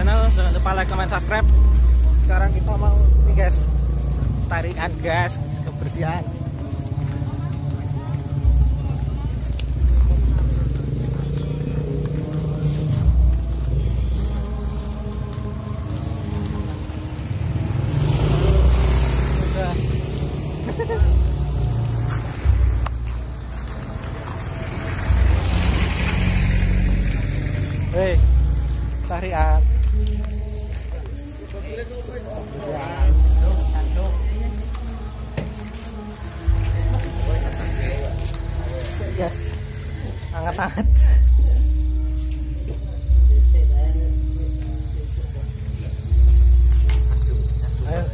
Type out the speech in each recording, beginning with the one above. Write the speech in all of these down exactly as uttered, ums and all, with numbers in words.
channel, jangan lupa like, comment, subscribe. Sekarang kita mau nih guys, tarikan gas kebersihan. Hei, tarian. Yes, hangat-hangat. Ayo.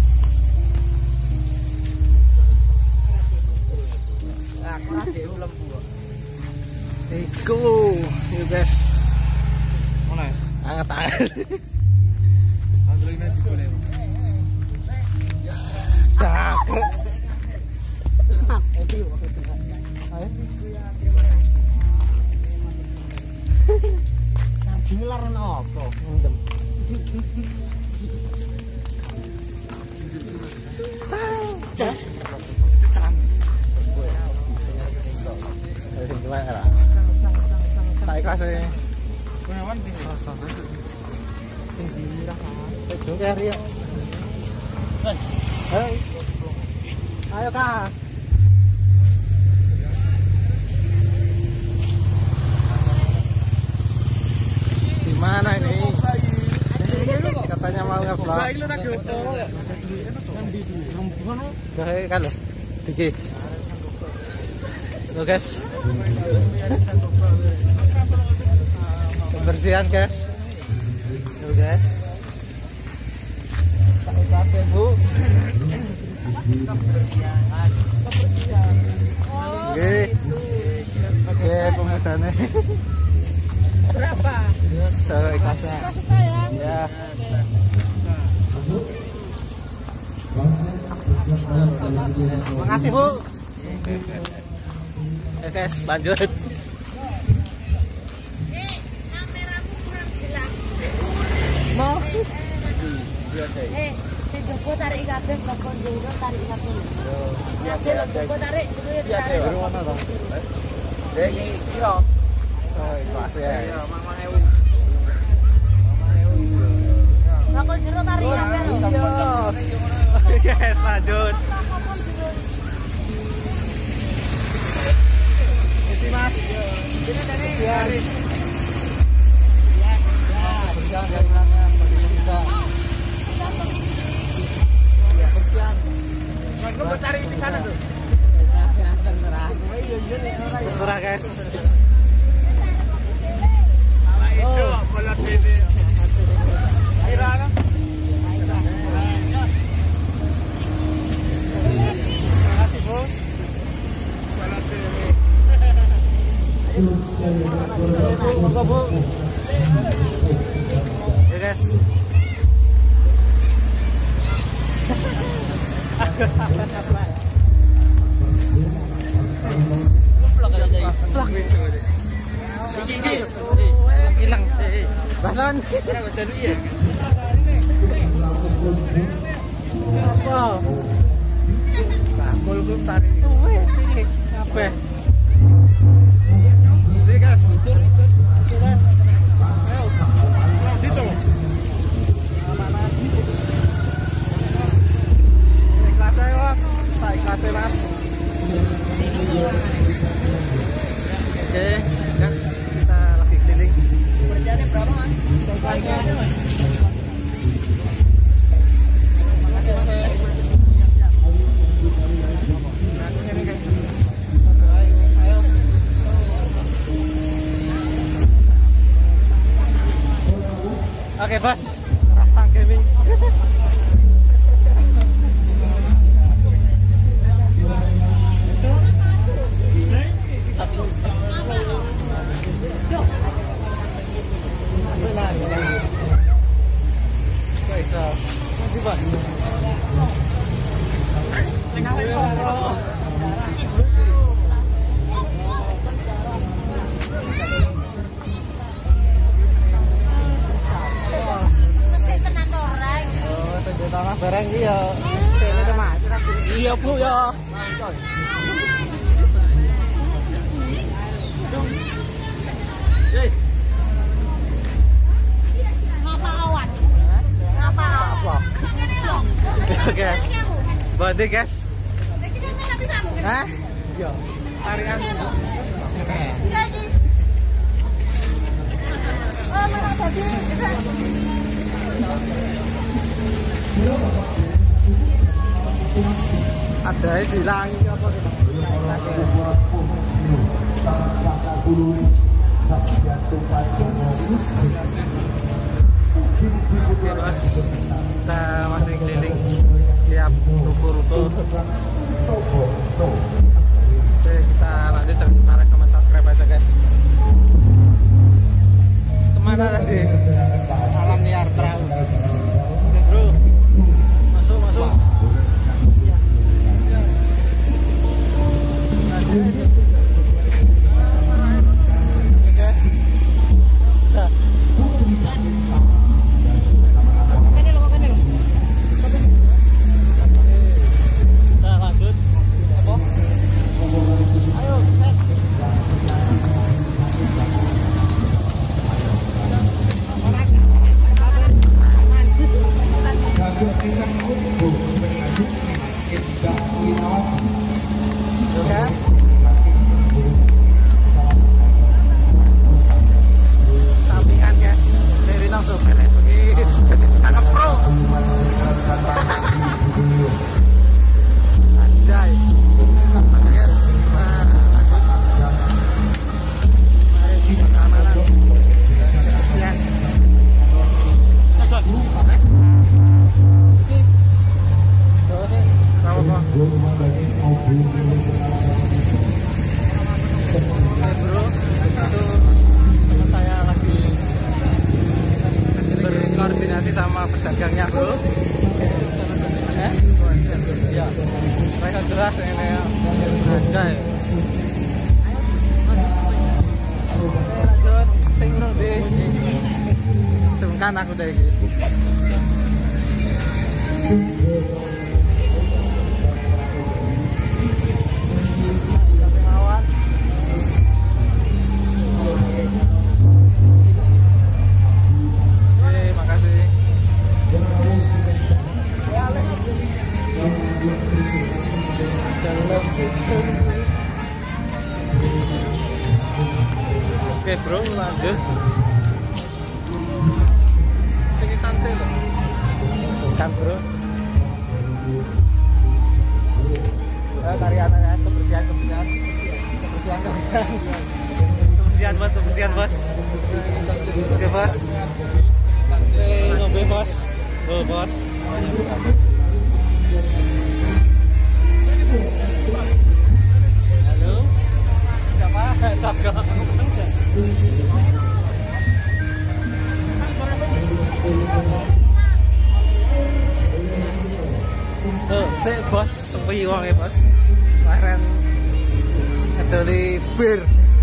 Aku ada lembu. Iko, you guys. Hangat-hangat. Androidnya juga nih. Dakrek. Ayo. Ayo. Sambil laran apa? Mendem. Tak ikhlas ya. Kenawan tinggi rasa. Tinggi rasa. Jom ke hari ya. Ayo. Ayo Kak. Di mana ini? Katanya mau nge-vlog. Gak kan loh. Diki. Loh guys. Kebersihan guys. Tuh guys. Pakai Bu. Kebersihan. Kebersihan. Oke. Oke, pemudanya. Berapa? Tuh ikhlasnya. Suka ya? Ya. Makasih Bu. Oke guys, lanjut. Mau? Eh, si Joko tarik kabeh, Joko Joko tarik kabeh. Yo, Joko tarik, Joko tarik. Dari mana dong? Dari kilo. Soy, kelas ya. Iya, lima ribu. Joko Joko tarik kabeh. Iya. Guys, lanjut. Isi Mas. Ini dari dari. Ya, ya, berjalan dari mana? Ya, bersihan. Kamu tarik di sana tuh. Terserah guys. Itu bola bebe. Ayo lah. Makasih bos. Bola bebe. Moga bu. Ya guys. Vlog aja ya. Vlog. Iki iki. Hilang. Eh, bahasan. Ora bahasan iya. Apa? Bakul ku tarik. Wes iki. Kabeh. Iki guys, tur tur. Ayo. Dito. Ikhlas aja Mas. Tak ikhlas Mas. Oke, guys, kita lagi keliling. Kerjanya berapa Mas? Oke bos, Rapang Gaming. iki ya stene to Mas. Iya Bu ya. Hei. Ngapa awan? Ngapa Apa? Ya guys. Bade guys. Hah? Iya. Tarian. Oh, mana tadi? Ada di langit apa gitu. Oke bos, kita masih keliling tiap ruko-ruko. Oke, kita lanjut, jangan lupa like, comment, subscribe aja guys. Kemana tadi? Alam liar perahu. Oke bro, masuk masuk. Sampingan guys, dari langsung beres. Tangkap pro. Anjay. Guys, mari kita keamanan. Sian. Koordinasi sama pedagangnya bro. Eh? Iya. Mereka jelas ini ya. Anjay. Lanjut, sing bro di. Sungkan aku dari ini. Oke bro, lanjut. Sini tante loh. Sukan bro. Eh, tarian tarian kebersihan kebersihan kebersihan kebersihan kebersihan bos kebersihan bos. Oke bos. Eh, ngobe bos. Oh bos. Halo. Siapa? Siapa? Oh, saya bos sepi uangnya bos. Kemarin ngedoli bir.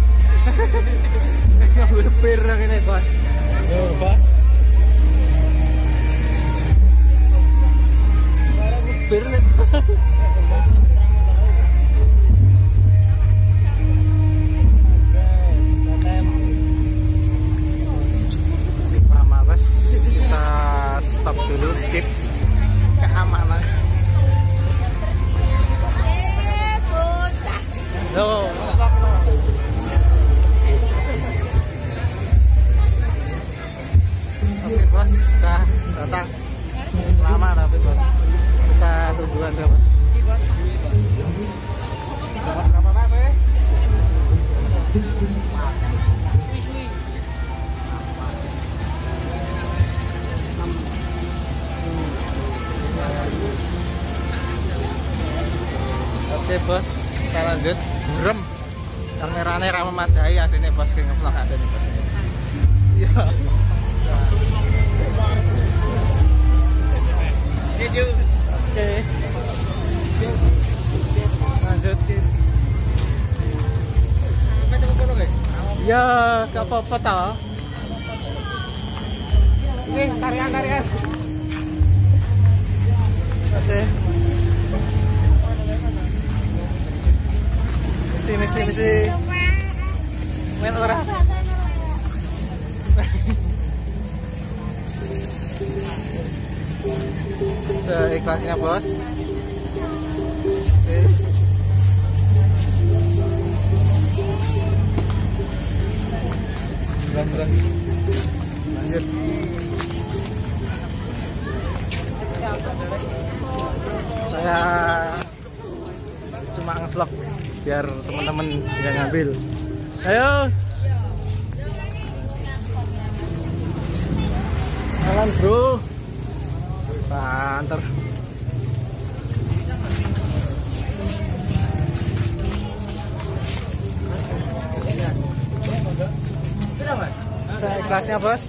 Ngedoli bir ini bos. Oh bos. Kemarin bir nih. Stop dulu, skip keamanan. Loh, oke bos, sudah datang lama tapi bos, kita tungguan ya bos. Dapat berapa mas ya? Oke bos, kita lanjut. Burem kameranya ramah memadai aslinya bos, kayak ngevlog aslinya bos. Iya. Oke, lanjut. Ya, gak apa-apa tau. Nih, tarian tarian. Oke. Misi, misi, misi. Main orang. Seikhlasnya bos. Oke. Bulan-bulan. Lanjut. Saya cuma ngevlog biar teman-teman yang ngambil. Ayo. Jalan bro. Antar. Saya kelasnya bos.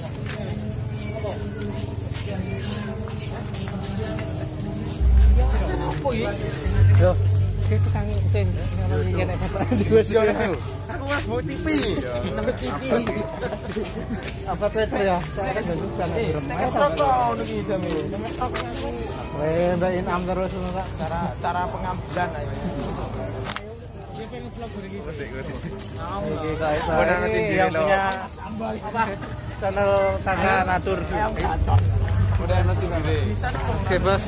Yo, kita kang sing ngene bapak dua sini. Aku mah buat T V. Nambah T V. Apa Twitter ya? Saya kan dulu kan remeh. Foto niki jame. Eh, ndain am terus cara cara pengambilan ayo. Dia pengen vlog begini. Oke guys, ini yang punya apa? Channel Kakak Natur. Udah masih gede. Oke, Bos.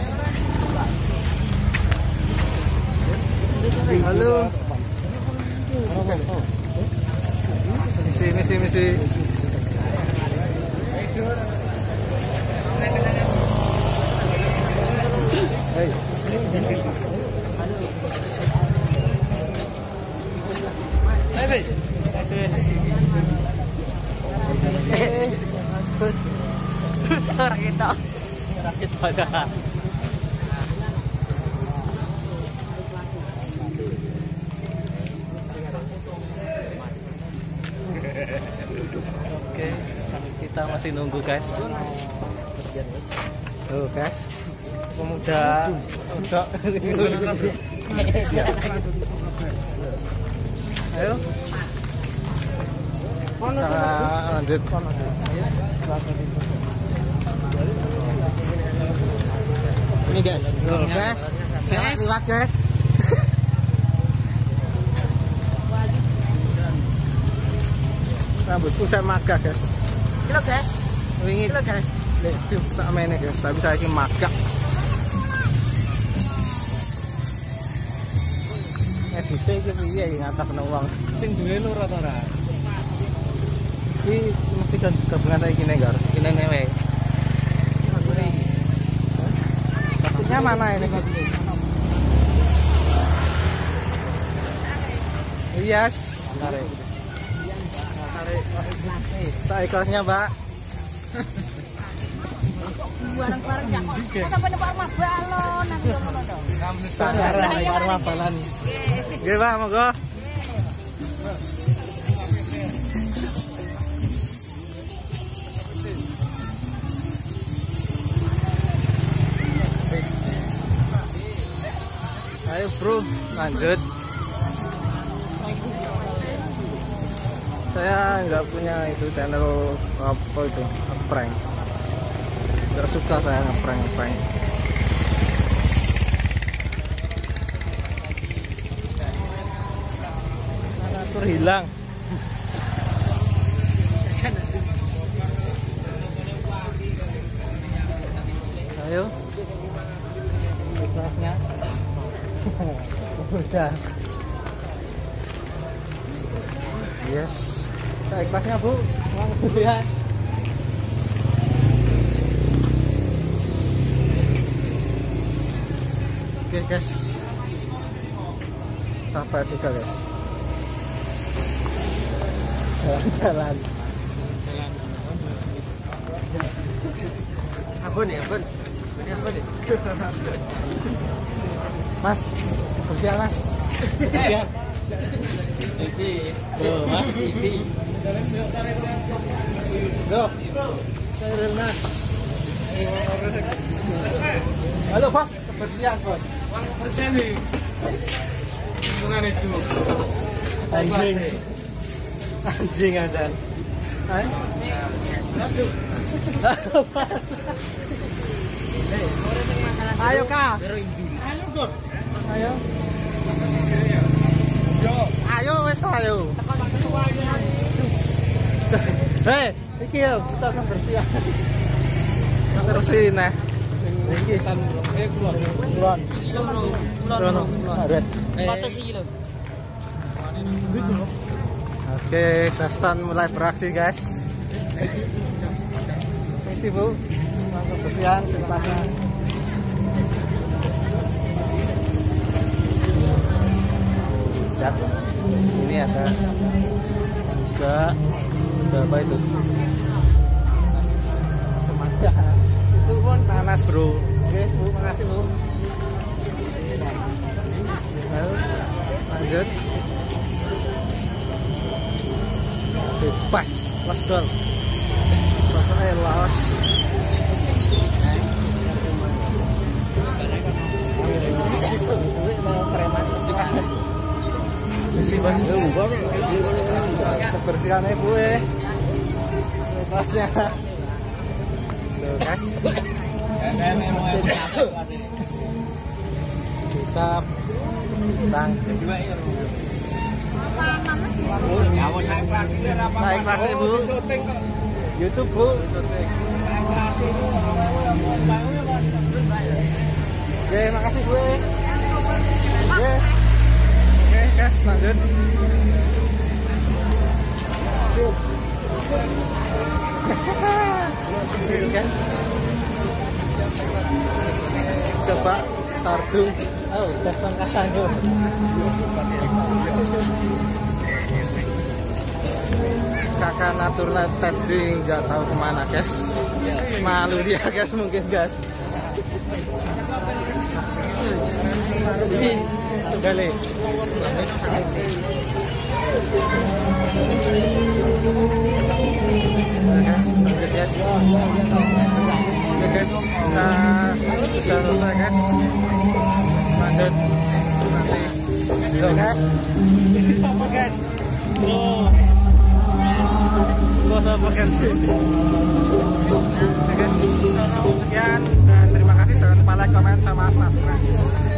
Halo. Misi, misi, misi. Hey. Hey, hey. Rakit, rakit pada. Oke, kita masih nunggu guys. Tuh guys, pemuda, pemuda. Ayo, kita lanjut. Ini guys, tuh guys, guys, lihat guys. Rambutku saya magak guys. Kilo guys. Wingi kilo guys. Lek stil sama ini guys, tapi saya ini magak. Edite iki piye iki ngatakno wong. Sing duwe lur ta ora? Iki mesti kan gabungan ta iki Nenggar. Ini newe. Satunya mana ini? Yes. Tarik. Saya kelasnya Mbak. Bareng-bareng ya kok. Sampai nek rumah balon nang ngono to. Sasaran nek rumah balon. Nggih, Pak, monggo. Ayo, Bro, lanjut. Saya nggak punya itu channel apa itu ngeprank, nggak suka saya ngeprank ngeprank. Natur hilang. Ayo, kelasnya udah. Yes. Saya ikhlasnya Bu, uang dulu ya. Oke guys, capek juga guys. Jalan-jalan. Ampun ya, ampun. Ini ampun ya. Mas, bersihan Mas. Bersihan. T V. Tuh, Mas, T V. Go. Halo Bos, kebersihan Bos. Kebersihan nih. Bukan itu. Anjing. Anjing ada. Hai. Hei, Ayo kak. Ayo. Ayo wes ayo. Hei, iki yo kita kan bersih. Bersih nah. Iki kan eh keluar. Keluar. Keluar. Keluar. Batas iki lho. Oke, Dastan mulai beraksi guys. Misi bu, mantap bersihan, terima kasih. Cat, ini ada juga, ada apa itu? Semangka, itu pun panas bro. Oke bu, makasih bu. Lalu, lanjut. Pas, pas dong. Pasnya los. Sisi bos. Kebersihan ibu eh. Pasnya. Tuh kan. Kecap. Tang. Naik kelas ibu. YouTube bu. Oke, makasih bu. Oke, oke guys lanjut. Oke guys. Coba sardu. Oh, tes pangkasan yuk. Kakak Naturna tadi nggak tahu kemana guys, malu dia guys mungkin guys. Ini kembali. Lanjut guys. Oke guys, nah sudah selesai guys. Lanjut. Oke guys. Apa guys? Oh. Apa guys? Sekian dan terima kasih, jangan lupa like, komen, sama subscribe.